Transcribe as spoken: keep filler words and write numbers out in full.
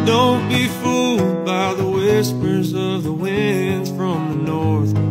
Don't be fooled by the whispers of the wind from the north.